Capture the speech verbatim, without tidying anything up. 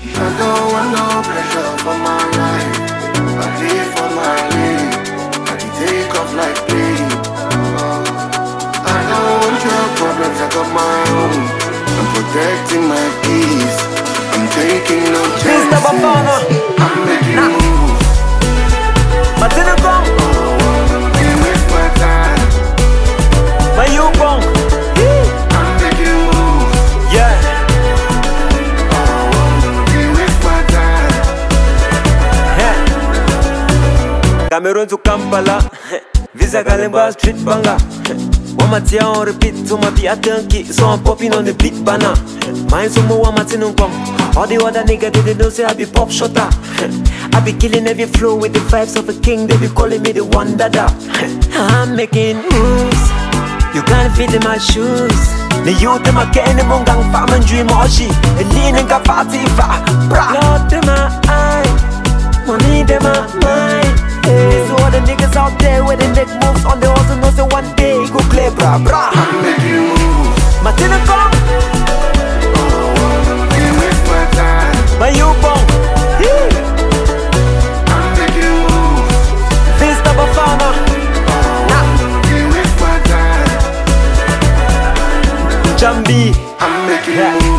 I don't want no pressure for my life. I live for my lane. I can take off like plane. Oh, I don't want your problems, I got my own. I'm protecting my peace. I'm taking no chances. Vister Bafana, I'm making nah. moves. But then I come. You waste my time. But you come. I'm making moves. Yeah. You waste my time. Yeah. Cameroon to Kampala. Visa Galimba street banger. Wamatia on repeat to my beat turkey, so I'm popping on the big banner. Mine some more Wamatin come. All the other niggas they don't say I be pop shotter. I be killing every flow with the vibes of a king. They be calling me the one dada. I'm making moves. You can't fit in my shoes. The youth them a getting them on gang farm and dream oshi. The lean and got party fa. Lord them my eye, money them my mind. Hey, so all the niggas out there where they make moves on the also know say one day it go clear bra bra. I'm making moves. Martina come. You waste my time. My you bong. I'm making moves. Vister Bafana. Nah. You waste my time. Jambi. I'm making Yeah. moves.